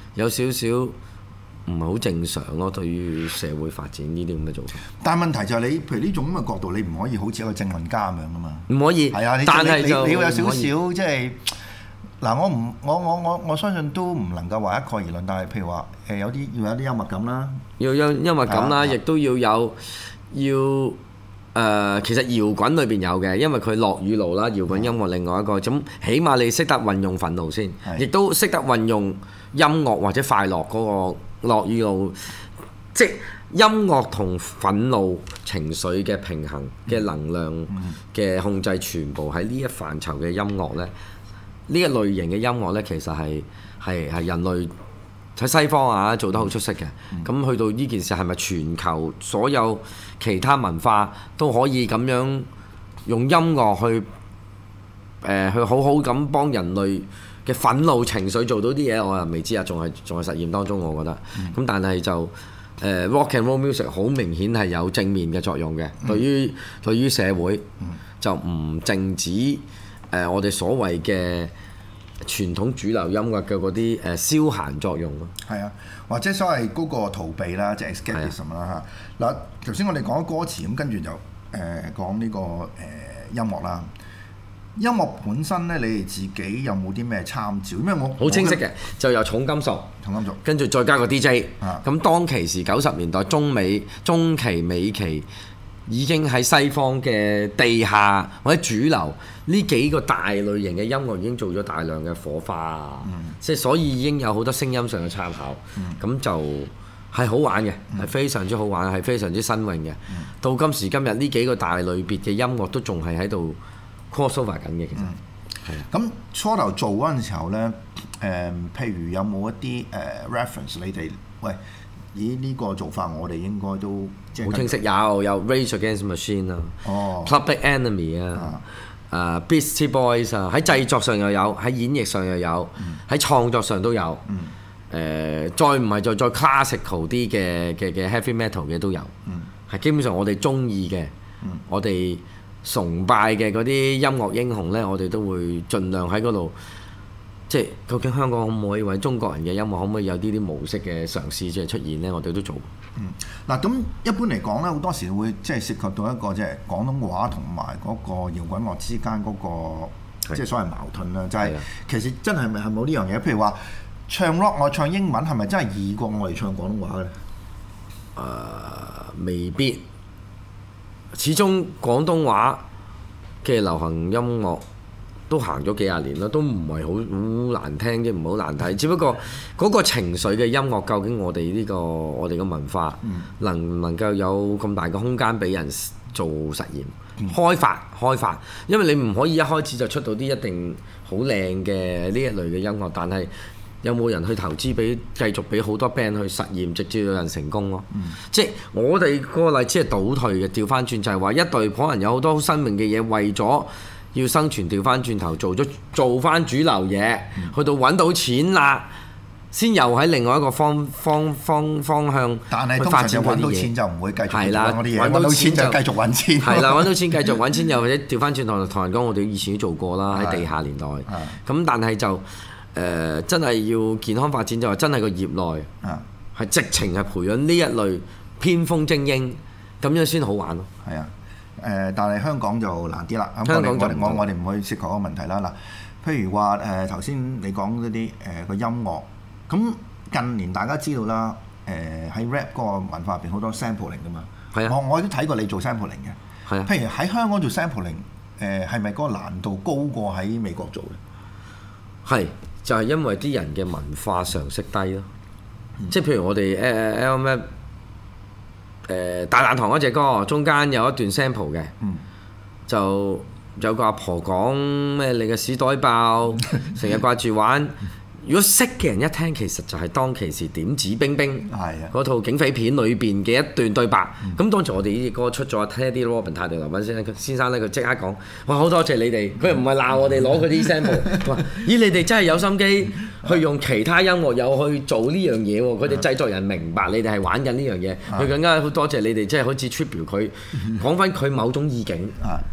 C: 有少少唔係好正常咯。對於社會發展呢啲咁嘅做法，
A: 但係問題就係你，譬如呢種咁嘅角度，你唔可以好似一個政論家咁樣噶嘛。
C: 唔可以。
A: 係啊，
C: 但係
A: 你你要有少少
C: 即
A: 係嗱，我唔我我我我相信都唔能夠話一概而論，但係譬如話誒有啲要有啲幽默感啦，
C: 要有幽默感啦，
A: 啊、
C: 亦都要有要。誒、呃，其實搖滾裏邊有嘅，因為佢落雨路啦，搖滾音樂另外一個，咁起碼你識得運用憤怒先，亦都識得運用音樂或者快樂嗰個落雨路，即音樂同憤怒情緒嘅平衡嘅能量嘅控制，全部喺呢一範疇嘅音樂呢，呢一類型嘅音樂呢，其實係係係人類喺西方啊做得好出色嘅。咁、嗯、去到呢件事係咪全球所有其他文化都可以咁樣用音樂去誒、呃、去好好咁幫人類嘅憤怒情緒做到啲嘢？我又未知啊，仲係仲係實驗當中，我覺得。咁、嗯、但係就誒、呃、rock and roll music 好明顯係有正面嘅作用嘅，嗯、對於對於社會、嗯、就唔淨止誒、呃、我哋所謂嘅傳統主流音樂嘅嗰啲誒消閒作用咯，
A: 係啊，或者所謂嗰個逃避啦，即係 escapism 啦嚇。嗱，頭先我哋講咗歌詞，咁跟住就誒、呃、講呢、這個誒、呃、音樂啦。音樂本身咧，你哋自己有冇啲咩參照？因為我
C: 好清晰嘅，就有重金屬，
A: 重金屬，跟
C: 住再加個 D J。
A: 啊，
C: 咁當其時九十年代中美中期美期。已經喺西方嘅地下或者主流呢幾個大類型嘅音樂已經做咗大量嘅火花啊！嗯、即係所以已經有好多聲音上嘅參考，咁、嗯、就係好玩嘅，係、嗯、非常之好玩，係非常之新穎嘅。嗯、到今時今日呢幾個大類別嘅音樂都仲係喺度 crossover 緊嘅，其實係啊。咁、
A: 嗯、初頭做嗰陣時候咧，誒、呃，譬如有冇一啲誒、呃、reference 你哋喂？咦？呢、這個做法我哋應該都
C: 好清晰，有有 Rage Against Machine 啊、哦、Public Enemy 啊、啊、uh, Beastie Boys 啊，喺製作上又有，喺演繹上又有，喺、嗯、創作上都有。誒、嗯呃，再唔係再再 classical 啲嘅嘅嘅 heavy metal 嘅都有。係、嗯、基本上我哋中意嘅，嗯、我哋崇拜嘅嗰啲音樂英雄咧，我哋都會盡量喺嗰度。即係究竟香港可唔可以為中國人嘅音樂可唔可以有啲啲模式嘅嘗試即係出現呢？我哋都做。
A: 嗯，嗱咁一般嚟講咧，好多時會即係涉及到一個即係廣東話同埋嗰個搖滾樂之間嗰、嗰個即係所謂矛盾啦。就係、係、其實真係咪係冇呢樣嘢？譬如話唱 rock 我唱英文係咪真係易過我哋唱廣東話嘅咧？誒、
C: 呃，未必。始終廣東話嘅流行音樂都行咗幾廿年啦，都唔係好好難聽啫，唔係好難睇。只不過嗰個情緒嘅音樂，究竟我哋呢、呢個我哋嘅文化能唔能夠有咁大嘅空間俾人做實驗、嗯、開發開發？因為你唔可以一開始就出到啲一定好靚嘅呢一類嘅音樂，但係有冇人去投資俾繼續俾好多 band 去實驗，直至有人成功咯？嗯、即係我哋嗰個例子係倒退嘅，調翻轉就係話一隊可能有好多好新穎嘅嘢，為咗要生存，調翻轉頭做咗做翻主流嘢，嗯、去到揾到錢啦，先又喺另外一個方方方方向去發展嗰啲嘢。但係通常就揾到錢就唔會繼續做嗰啲嘢，揾到錢就繼續揾錢。係啦，揾到錢繼續揾錢，又或者調翻轉頭同人講，我哋以前都做過啦，喺地下年代。咁但係就誒、呃、真係要健康發展，就話真係個業內係直情係培養呢一類偏鋒精英，咁樣先好玩咯。係啊。
A: 誒、呃，但係香港就難啲啦。香港我我我哋唔去涉及嗰個問題啦。嗱，譬如話誒頭先你講嗰啲誒個音樂，咁近年大家知道啦，誒、呃、喺 rap 嗰個文化入邊好多 sampling 噶嘛。係啊。我我都睇過你做 sampling 嘅。係啊。譬如喺香港做 sampling，誒係咪嗰個難度高過喺美國做嘅？係，
C: 就係、是、因為啲人嘅文化常識低咯。嗯、即係譬如我哋誒 L M F。誒、呃、大懶堂嗰隻歌，中間有一段 sample 嘅，嗯、就有個阿婆講咩你嘅屎袋爆，成日掛住玩。如果識嘅人一聽，其實就係當其時點指兵兵嗰套警匪片裏邊嘅一段對白。咁、嗯、當時我哋呢隻歌出咗，聽啲 Robin 泰迪劉品先先生咧，佢即刻講：哇，好多謝你哋！佢唔係鬧我哋攞嗰啲 sample，佢話：咦，你哋真係有心機去用其他音樂有去做呢樣嘢喎！佢哋製作人明白你哋係玩緊呢樣嘢，佢更加好多謝你哋，即係好似 tribute 佢講翻佢某種意境。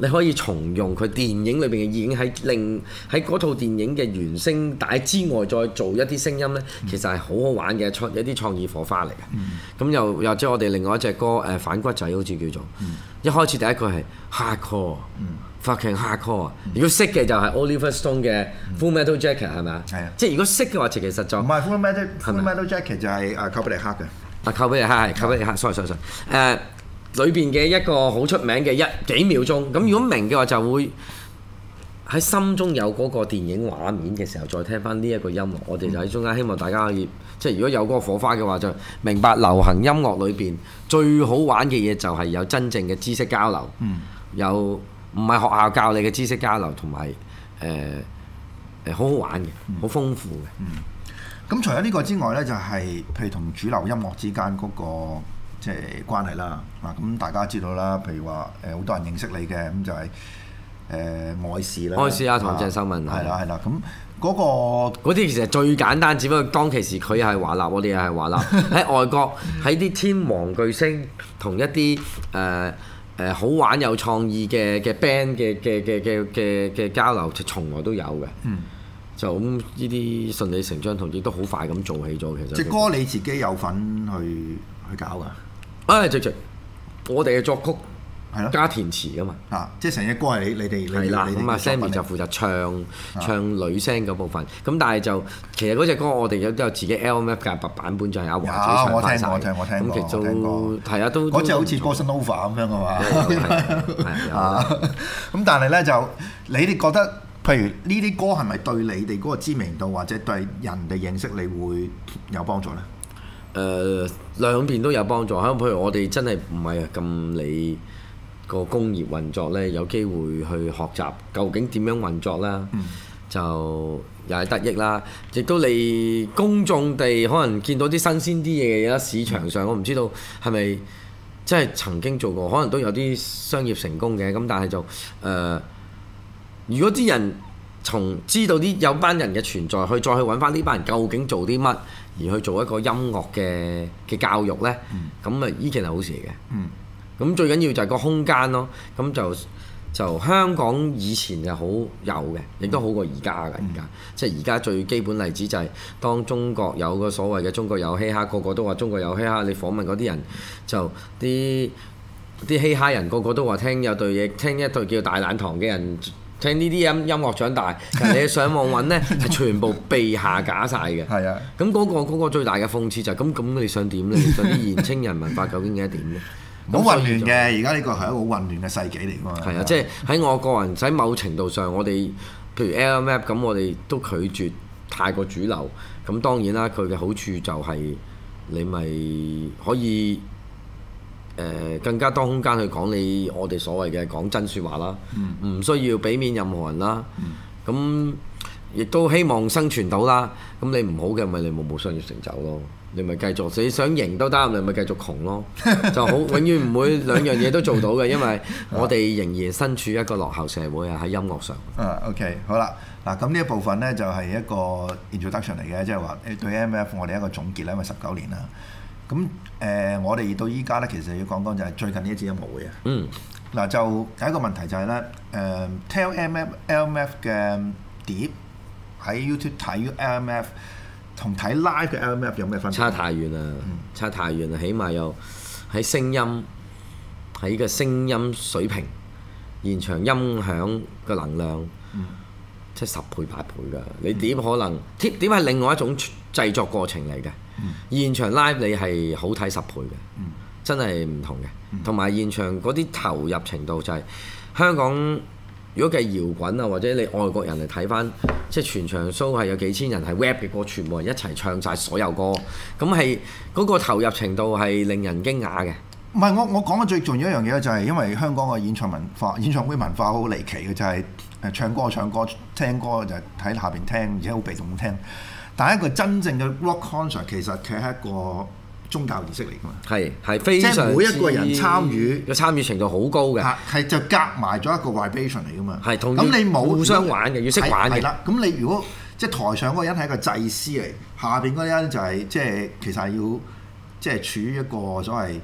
C: 你可以重用佢電影裏邊嘅已經喺另喺嗰套電影嘅原聲帶之外，再做一啲聲音咧，其實係好好玩嘅創一啲創意火花嚟嘅。咁又又即係我哋另外一隻歌誒、呃、反骨仔好似叫做，嗯、一開始第一句係 hardcore。fucking hardcore 啊！如果識嘅就係 Oliver Stone 嘅 Full Metal Jacket 係咪啊？係啊！即係如果識嘅話，其實就
A: 唔係 Full Metal Full Metal Jacket 就係啊寇比力克嘅。
C: 啊寇比力克係寇比力克 sorry sorry sorry 誒裏邊嘅一個好出名嘅一幾秒鐘。咁如果明嘅話，就會喺心中有嗰個電影畫面嘅時候，再聽翻呢一個音樂。我哋就喺中間，希望大家可以即係如果有嗰個火花嘅話，就明白流行音樂裏邊最好玩嘅嘢就係有真正嘅知識交流，嗯、有。唔係學校教你嘅知識交流，同埋誒誒好好玩嘅，好豐富嘅。
A: 嗯。咁、嗯、除咗呢個之外咧，就係、是、譬如同主流音樂之間嗰、那個即係關係啦。啊，咁大家知道啦，譬如話誒好多人認識你嘅，咁就係、是、誒、呃、愛士啦。
C: 愛士啊，同鄭秀文
A: 係啦係啦。咁嗰、那個
C: 嗰啲其實最簡單，只不過當其時佢係華納，我哋又係華納。喺外國喺啲天王巨星同一啲誒。呃誒、呃、好玩有創意嘅嘅 band 嘅嘅嘅嘅嘅嘅交流，就從來都有嘅。嗯，就咁呢啲順理成章，同亦都好快咁做起咗。其實隻歌
A: 你自己有份去去搞㗎？
C: 啊，直直，我哋嘅作曲係咯，加填詞㗎嘛。啊，
A: 即係成隻歌係你你哋
C: 係啦。咁啊 Sammy 就負責唱唱女聲嗰部分。咁但係就其實嗰隻歌我哋有都有自己 L M F 嘅版本，就係阿華自己唱翻晒。
A: 我聽我聽我聽過。咁其實都
C: 係啊，都
A: 嗰隻好似 Bossa Nova 咁樣嘅嘛。係啊。咁但係咧就你哋覺得，譬如呢啲歌係咪對你哋嗰個知名度或者對人哋認識你會有幫助咧？
C: 誒、呃、兩邊都有幫助。譬如我哋真係唔係咁理個工業運作咧，有機會去學習究竟點樣運作啦，嗯、就又係得益啦。亦都你公眾地可能見到啲新鮮啲嘢嘅嘢，市場上我唔知道係咪真係曾經做過，可能都有啲商業成功嘅。咁但係就誒、呃，如果啲人從知道啲有班人嘅存在，去再去揾翻呢班人究竟做啲乜，而去做一個音樂嘅嘅教育呢，咁啊呢件係好事嚟嘅。嗯咁最緊要就係個空間咯，咁就就香港以前就好有嘅，亦都好過而家㗎。而家即係而家最基本例子就係當中國有個所謂嘅中國有嘻哈，個個都話中國有嘻哈。你訪問嗰啲人就啲啲嘻哈人個個都話聽有對嘢，聽一對叫大懶堂嘅人聽呢啲音音樂長大。但你上網揾呢，係全部被下架晒嘅。係啊。咁嗰個嗰個最大嘅諷刺就係咁咁，你想點呢？你想啲年青人文化究竟係點呢？
A: 好混亂嘅，而家呢個係一個好混亂嘅世紀嚟㗎嘛。
C: 係啊，即係喺我個人喺某程度上，我哋譬如 L M F 咁，我哋都拒絕太過主流。咁當然啦，佢嘅好處就係你咪可以誒、呃、更加多空間去講你我哋所謂嘅講真説話啦，唔、嗯、需要俾面任何人啦。咁、嗯、亦都希望生存到啦。咁你唔好嘅咪你冇冇商業成就咯。你咪繼續，你想贏都得，你咪繼續窮咯，就好，永遠唔會兩樣嘢都做到嘅，因為我哋仍然身處一個落後社會啊，喺音樂上。
A: 啊 ，OK，好啦，嗱咁呢一部分咧就係一個 introduction 嚟嘅，即係話誒對 M F 我哋一個總結啦，因為十九年啦。咁誒、呃，我哋到依家咧，其實要講講就係最近呢一支音樂會啊。嗯。嗱，就第一個問題就係、是、咧，誒、呃、聽 M F L M F 嘅碟喺 YouTube 睇 L M F。同睇 live 嘅 L M F 有咩分別？
C: 差太遠啦，嗯、差太遠啦，起碼有喺聲音，喺個聲音水平、現場音響嘅能量，嗯、即係十倍八倍㗎。你點可能？點點係另外一種製作過程嚟嘅。嗯、現場 live 你係好睇十倍嘅，嗯、真係唔同嘅。同埋、嗯、現場嗰啲投入程度就係、是、香港。如果計搖滾啊，或者你外國人嚟睇翻，即係全場 show 係有幾千人係 rap 嘅歌，全部人一齊唱晒所有歌，咁係嗰個投入程度係令人驚訝嘅。
A: 唔係，我我講嘅最重要一樣嘢就係因為香港嘅演唱文化、演唱會文化好離奇嘅，就係誒唱歌唱歌聽歌就係喺下邊聽，而且好被動聽。但係一個真正嘅 rock concert 其實佢係一個宗教儀式嚟㗎嘛，
C: 係係非常，
A: 即係每一個人參與
C: 嘅參與程度好高嘅，
A: 係就夾埋咗一個 vibration 嚟㗎嘛。
C: 係同
A: 咁你冇
C: 互相玩嘅，要識玩嘅。
A: 係啦，咁你如果即係台上嗰個人係一個祭司嚟，下邊嗰啲人就係即係其實係要即係處於一個所謂誒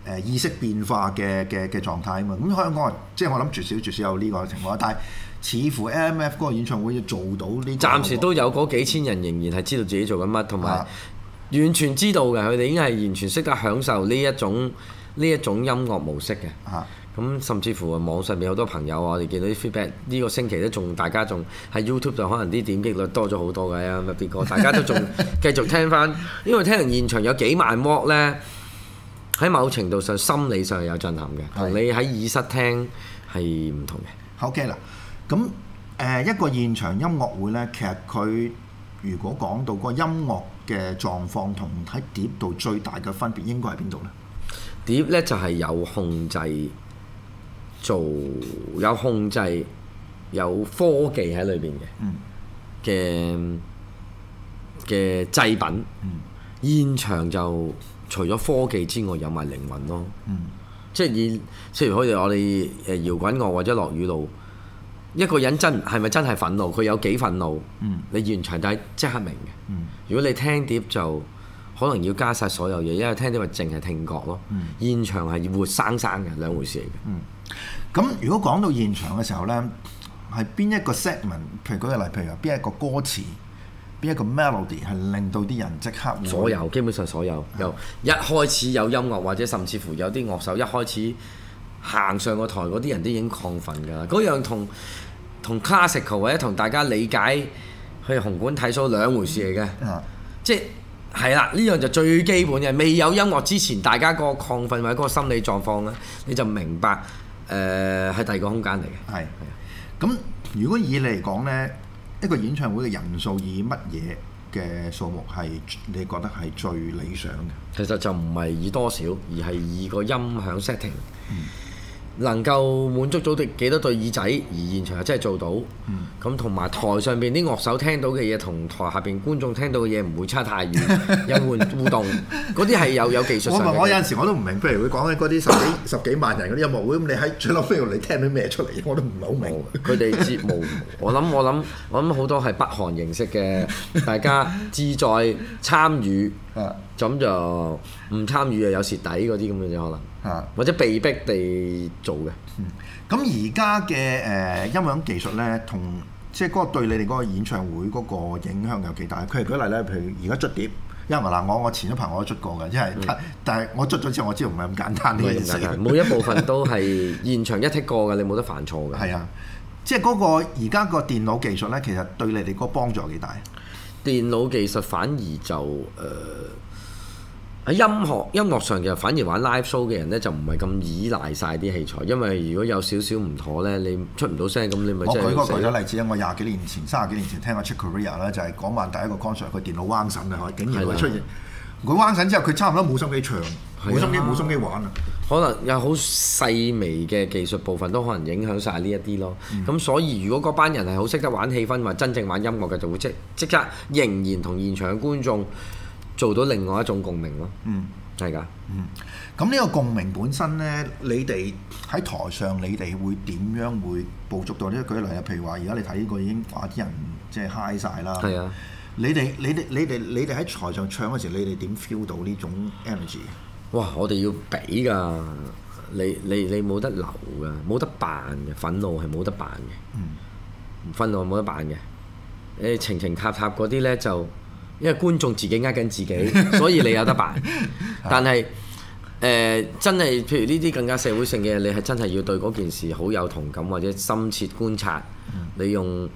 A: 誒意識變化嘅嘅嘅狀態啊嘛。咁香港即係我諗絕少絕少有呢個情況，但係似乎 L M F 嗰個演唱會要做到呢、這個，
C: 暫時都有嗰幾千人仍然係知道自己做緊乜，同埋完全知道嘅，佢哋已經係完全識得享受呢一種呢一種音樂模式嘅。
A: 啊
C: 咁甚至乎網上面好多朋友啊，我哋見到啲 feedback 呢個星期都仲大家仲喺 YouTube 度可能啲點擊率多咗好多嘅啊，啲歌大家都仲繼續聽翻，因為聽人現場有幾萬 watt 咧，喺某程度上心理上係有震撼嘅，同你喺耳室聽係唔同嘅。
A: OK 啦，咁誒一個現場音樂會咧，其實佢如果講到個音樂嘅狀況同喺碟度最大嘅分別應該喺邊度咧？
C: 碟咧就係有控制。做有控制有科技喺裏邊嘅嘅嘅製品，嗯、現場就除咗科技之外有埋靈魂咯。嗯、即係以譬如好似我哋誒搖滾樂或者落雨路，一個人真係咪真係憤怒？佢有幾憤怒？嗯、你現場睇即刻明嘅。嗯、如果你聽碟就可能要加晒所有嘢，因為聽碟咪淨係聽覺咯。嗯、現場係活生生嘅兩回事嚟嘅。嗯
A: 咁如果講到現場嘅時候咧，係邊一個 segment？譬如舉個例，譬如話邊一個歌詞、邊一個 melody 係令到啲人即刻
C: 所有基本上所有由一開始有音樂，或者甚至乎有啲樂手一開始行上個台嗰啲人都已經亢奮㗎啦。嗰樣同同 classical 或者同大家理解去紅館睇 show 兩回事嚟嘅。嗯、即係係啦，呢樣就最基本嘅。未有音樂之前，大家個亢奮或者嗰個心理狀況咧，你就明白。誒係、呃、第二個空間嚟嘅，
A: 係係。咁如果以你嚟講咧，一個演唱會嘅人數以乜嘢嘅數目係你覺得係最理想嘅？
C: 其實就唔係以多少，而係以個音響 setting。嗯能夠滿足到幾多對耳仔，而現場又真係做到。咁同埋台上邊啲樂手聽到嘅嘢，同台下邊觀眾聽到嘅嘢唔會差太遠，有互互動。嗰啲係有有技術上嘅。
A: 我我有陣時我都唔明，譬如會講緊嗰啲十幾十幾萬人嗰啲音樂會，咁你喺最後飛度你聽到咩出嚟？我都唔係好明。
C: 佢哋節目，我諗我諗我諗好多係北韓形式嘅，大家志在參與，咁就唔參與又有蝕底嗰啲咁嘅啫可能。啊！或者被逼地做嘅。
A: 嗯。咁而家嘅誒音響技術咧，同即係嗰個對你哋嗰個演唱會嗰個影響有幾大？譬如舉例咧，譬如而家捽碟，因為嗱我我前一排我都捽過嘅，即係、嗯、但係我捽咗之後，我知道唔係咁簡單呢件事。
C: 每一部分都係現場一剔過嘅，你冇得犯錯嘅。
A: 係啊，即係嗰個而家個電腦技術咧，其實對你哋嗰個幫助有幾大？
C: 電腦技術反而就誒。呃喺音樂音樂上其實反而玩 live show 嘅人咧就唔係咁依賴晒啲器材，因為如果有少少唔妥咧，你出唔到聲咁你咪即係。我舉個
A: 舉咗例子啊！我廿幾年前、三十幾年前聽過 Chick Corea 咧，就係嗰晚第一個 concert，佢電腦彎神啊，竟然會出現。佢彎神之後，佢差唔多冇心機唱，冇心機冇心機玩啊。
C: 可能有好細微嘅技術部分都可能影響晒呢一啲咯。咁、嗯、所以如果嗰班人係好識得玩氣氛或真正玩音樂嘅，就會即即刻仍然同現場嘅觀眾做到另外一種共鳴咯，嗯，係㗎，
A: 嗯，咁呢個共鳴本身咧，你哋喺台上，你哋會點樣會捕捉到呢？舉例啊，譬如話，而家你睇呢個已經話啲人即係 high 曬啦，係啊，你哋你哋你哋你哋喺台上唱嗰時，你哋點 feel 到呢種 energy？
C: 哇！我哋要俾㗎，你你你冇得留㗎，冇得扮嘅，憤怒係冇得扮嘅，嗯，憤怒係冇得扮嘅，誒情情塔塔嗰啲咧就。因為觀眾自己呃緊自己，所以你有得辦。但係誒、呃、真係，譬如呢啲更加社會性嘅，你係真係要對嗰件事好有同感，或者深切觀察。嗯、你用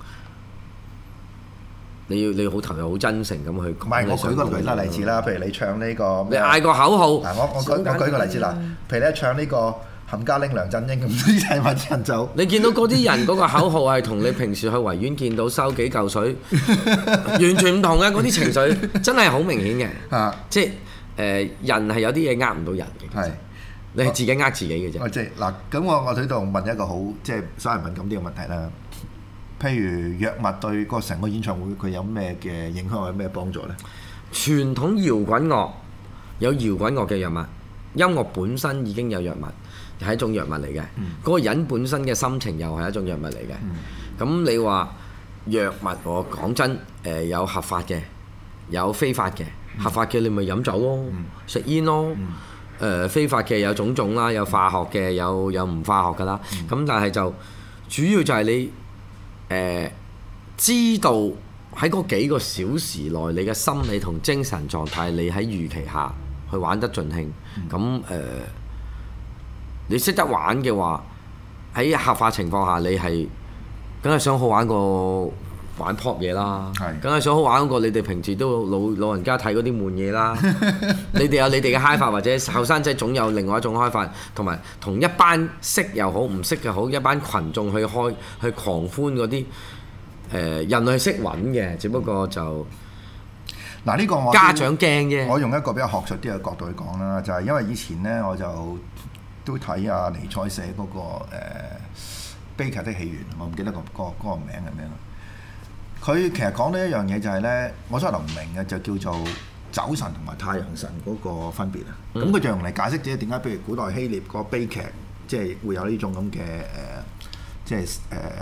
C: 你要你要好投入、好真誠咁去。唔
A: 係，我舉個例啦例子啦，譬如你唱呢、呢個，
C: 你嗌個口號。
A: 嗱，我我舉我舉個例子啦，譬如你唱呢個冚家拎梁振英咁，啲係咪啲人就？
C: 你見到嗰啲人嗰個口號係同你平時去維園見到收幾嚿水完全唔同嘅，嗰啲情緒真係好明顯嘅。啊，即係誒、呃、人係有啲嘢呃唔到人嘅。係，你係自己呃自己嘅啫。
A: 即係嗱，咁我我喺度問一個好即係稍為敏感啲嘅問題啦。譬如藥物對個成個演唱會佢有咩嘅影響，有咩幫助咧？
C: 傳統搖滾樂有搖滾樂嘅藥物，音樂本身已經有藥物。係一種藥物嚟嘅，嗰、嗯、個人本身嘅心情又係一種藥物嚟嘅。咁、嗯、你話藥物，我講真，誒、呃、有合法嘅，有非法嘅。嗯、合法嘅你咪飲酒咯，食、嗯、煙咯，誒、 誒非法嘅有種種啦，有化學嘅，有有唔化學㗎啦。咁、嗯、但係就主要就係你誒、呃、知道喺嗰幾個小時內，你嘅心理同精神狀態，你喺預期下去玩得盡興。咁誒、嗯呃，你識得玩嘅話，喺合法情況下，你係梗係想好玩過玩 pop 嘢啦，梗係想好玩過你哋平時都老老人家睇嗰啲悶嘢啦。你哋有你哋嘅嗨法，或者後生仔總有另外一種開法，同埋同一班識又好唔識又好，一班群眾去開去狂歡嗰啲誒人類識揾嘅，只不過就
A: 嗱呢個我
C: 家長驚啫。
A: 我用一個比較學術啲嘅角度去講啦，就係、是、因為以前咧我就都睇阿尼采寫嗰、那個誒、呃、悲劇的起源，我唔記得、那個個嗰、那個名係咩啦。佢其實講呢一樣嘢就係咧，我初頭唔明嘅就叫做酒神同埋太陽神嗰個分別啊。咁佢、嗯、就用嚟解釋咗點解，譬如古代希臘個悲劇，即係會有呢種咁嘅誒，即係誒誒誒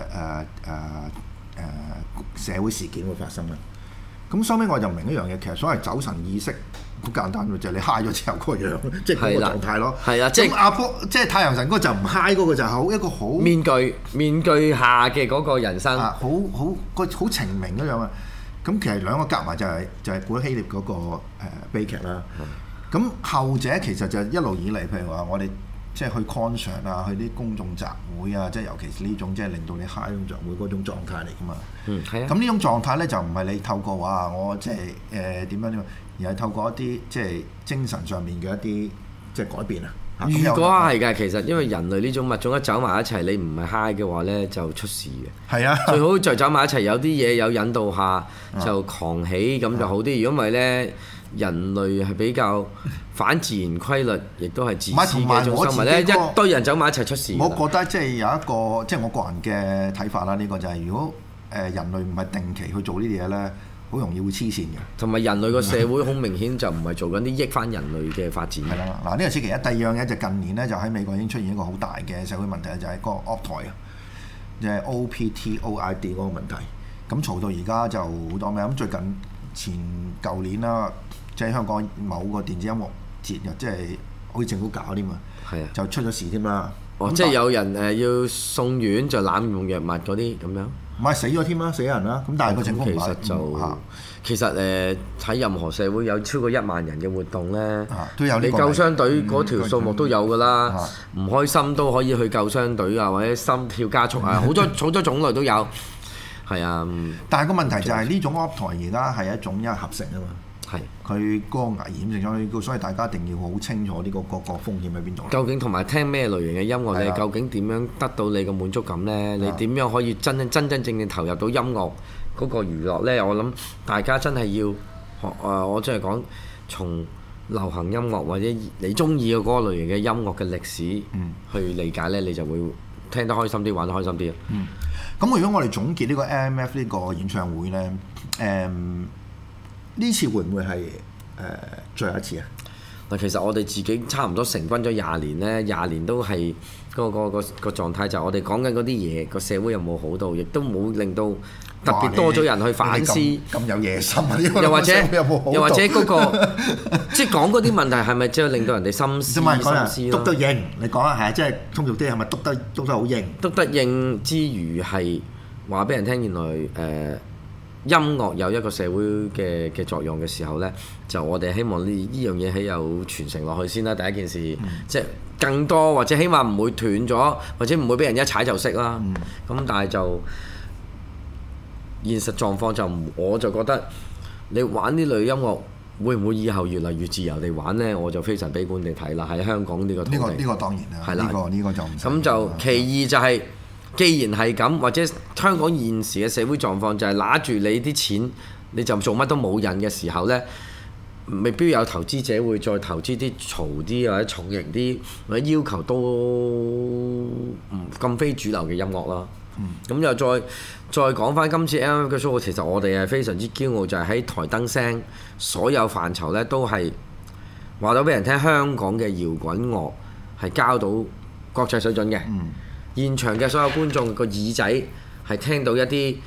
A: 誒社會事件會發生啦。咁收尾我就唔明一樣嘢，其實所謂酒神意識好簡單嘅，就係、是、你嗨咗之後個樣，即係嗰個狀態咯。係啊，即係阿波，即係太陽神嗰個就唔嗨嗰個就係好一個好
C: 面具面具下嘅嗰個人生，
A: 啊、好好個好澄明嗰樣啊。咁其實兩個夾埋就係、是、就係、是、古希臘嗰、那個、呃、悲劇啦。咁、嗯、後者其實就一路以嚟，譬如話我哋即係去 concert 啊，去啲公眾集會啊，即係尤其是呢種即係令到你 high 嗰種集會嗰種狀態嚟㗎嘛。
C: 嗯，係啊。咁
A: 呢種狀態咧就唔係你透過話我即係誒點樣點樣，而係透過一啲即係精神上面嘅一啲即係改變啊。
C: 如果係㗎，其實因為人類呢種物種一走埋一齊，你唔係 high 嘅話咧，就出事嘅。係啊。最好就走埋一齊，有啲嘢有引導下就狂喜咁就好啲。如果唔係咧，人類係比較反自然規律，亦都係自私嘅一種生物咧。一堆人走埋一齊出事。
A: 我覺得即係有一個即係我個人嘅睇法啦。呢個就係如果誒人類唔係定期去做呢啲嘢咧，好容易會黐線嘅。同
C: 埋人類個社會好明顯就唔係做緊啲益翻人類嘅發展。
A: 係啦，嗱呢個先其一。第二樣嘢就近年咧就喺美國已經出現一個好大嘅社會問題，就係、是、個 Optoid 啊，即係 O P T O I D 嗰個問題。咁嘈到而家就好多咩？咁最近前舊年啦。即係香港某個電子音樂節日，即係好似政府搞添嘛，
C: 係啊，
A: 就出咗事添啦。
C: 哦，即係有人誒要送院就濫用藥物嗰啲咁樣。
A: 唔係死咗添啦，死人啦。咁但係個政府
C: 其實就、嗯、其實誒喺任何社會有超過一萬人嘅活動咧，
A: 啊、都有
C: 你救傷隊嗰條數目都有㗎啦。唔、嗯、開心都可以去救傷隊啊，或者心跳加速啊，好多好多種類都有。係啊，
A: 但係個問題就係、是、呢種 Optoid而家係一種一合成啊嘛。係佢嗰個危險性咗，所以大家一定要好清楚呢個個個風險喺邊度。
C: 究竟同埋聽咩類型嘅音樂，你
A: 的
C: 究竟點樣得到你嘅滿足感呢？的你點樣可以真真真真正正投入到音樂嗰個娛樂呢？我諗大家真係要學誒，我真係講從流行音樂或者你中意嘅嗰個類型嘅音樂嘅歷史去理解呢，你就會聽得開心啲，玩得開心啲。
A: 嗯，咁如果我哋總結呢個 M F 呢個演唱會呢？誒、嗯。呢次會唔會係誒、呃、最後一次啊？
C: 嗱，其實我哋自己差唔多成軍咗廿年咧，廿年都係個個個個狀態，就係我哋講緊嗰啲嘢，個社會又冇好到，亦都冇令到特別多咗人去反思。
A: 咁有野心啊！
C: 又或者又或者嗰、嗰個即係講嗰啲問題係咪即係令到人哋心思心思
A: 咯？篤得應，你講下係即係通俗啲係咪篤得篤得好應？
C: 篤得應之餘係話俾人聽，原來誒。呃音樂有一個社會嘅嘅作用嘅時候呢，就我哋希望呢呢樣嘢係有傳承落去先啦。第一件事，嗯、即係更多或者起碼唔會斷咗，或者唔會俾人一踩就識啦。咁、嗯、但係就現實狀況就唔，我就覺得你玩呢類音樂會唔會以後越嚟越自由地玩呢？我就非常悲觀地睇啦。喺香港呢個土地，
A: 呢個呢個當然啦，係啦，呢個呢個就唔
C: 咁就其二就係、是。既然係咁，或者香港現時嘅社會狀況就係拿住你啲錢，你就做乜都冇癮嘅時候呢，未必有投資者會再投資啲嘈啲或者重型啲或者要求都唔咁非主流嘅音樂啦。咁、嗯、又再再講翻今次 M F 嘅 show， 其實我哋係非常之驕傲，就係、是、喺台燈聲所有範疇呢都係話到俾人聽，香港嘅搖滾樂係交到國際水準嘅。嗯現場嘅所有觀眾個耳仔係聽到一啲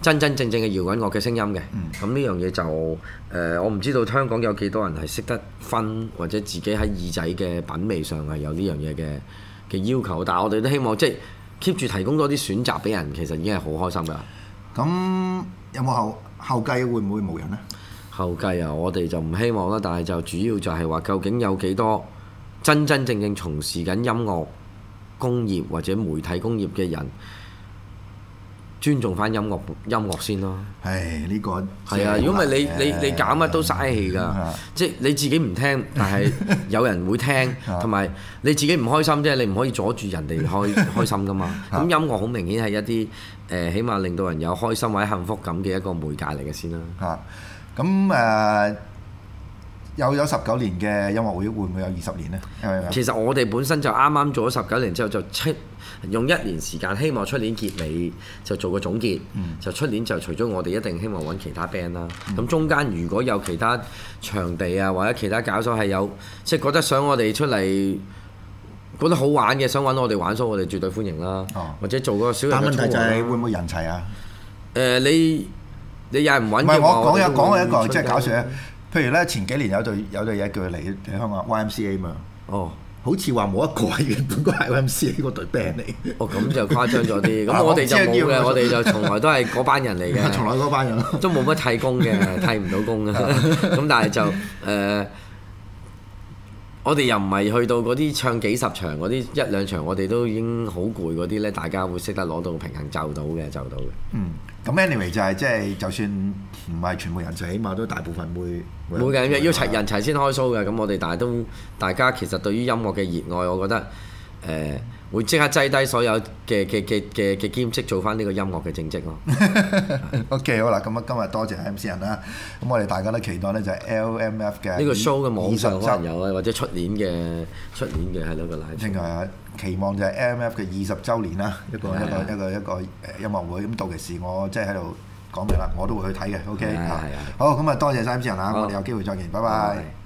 C: 真真正正嘅搖滾樂嘅聲音嘅。咁呢、嗯、樣嘢就誒、呃，我唔知道香港有幾多人係識得分，或者自己喺耳仔嘅品味上係有呢樣嘢嘅嘅要求。但係我哋都希望即係 keep 住提供多啲選擇俾人，其實已經係好開心㗎。
A: 咁有冇後後繼會唔會無人呢？
C: 後繼啊，我哋就唔希望啦。但係就主要就係話，究竟有幾多真真正正從事緊音樂工業或者媒體工業嘅人？尊重翻音樂音樂先咯。
A: 係呢個
C: 係啊，如果唔係你你你搞乜都嘥氣㗎。即係你自己唔聽，但係有人會聽，同埋你自己唔開心啫，你唔可以阻住人哋開開心㗎嘛。咁音樂好明顯係一啲誒，起碼令到人有開心或者幸福感嘅一個媒介嚟嘅先啦。
A: 嚇，咁誒又有十九年嘅音樂會，會唔會有二十年呢？
C: 其實我哋本身就啱啱做咗十九年之後，就出用一年時間，希望出年結尾就做個總結。嗯、就出年就除咗我哋，一定希望揾其他 band 啦。咁、嗯、中間如果有其他場地啊，或者其他搞手係有即係覺得想我哋出嚟覺得好玩嘅，想揾我哋玩，所以我哋絕對歡迎啦。哦、或者做個小型嘅。但問題就係會唔會人齊啊？誒、呃，你你有人揾嘅話，唔係我講有講嘅一個即係搞笑咧。譬如咧，前幾年有隊有隊嘢叫佢嚟嚟香港 Y M C A 嘛。哦。好似話冇一個係原本個係 Y M C A 嗰隊 band 嚟。哦，咁就誇張咗啲。咁我哋就冇嘅，我哋就從來都係嗰班人嚟嘅。從來嗰班人。都冇乜替工嘅，替唔到工嘅。咁但係就誒、呃，我哋又唔係去到嗰啲唱幾十場嗰啲一兩場，我哋都已經好攰嗰啲咧，大家會識得攞到平衡，就到嘅，就到嘅。嗯。咁 anyway 就係即係，就算唔係全部人，就起碼都大部分會會嘅，要齊人齊先開 show 嘅。咁我哋但係都大家其實對於音樂嘅熱愛，我覺得誒、呃、會即刻擠低所有嘅嘅嘅嘅嘅兼職，做翻呢個音樂嘅正職咯。OK 好啦，咁啊今日多謝 M C 人啦。咁我哋大家都期待咧就係 L M F 嘅呢個 show 嘅網上可能有啊，或者出年嘅出年嘅係咯個 live。另外期望就係 L M F 嘅二十週年啦，一個一個一個一個誒音樂會。咁到期時我即係喺度講明啦，我都會去睇嘅。OK 啊，好咁啊，多謝晒 M C 人啊，我哋有機會再見，拜拜。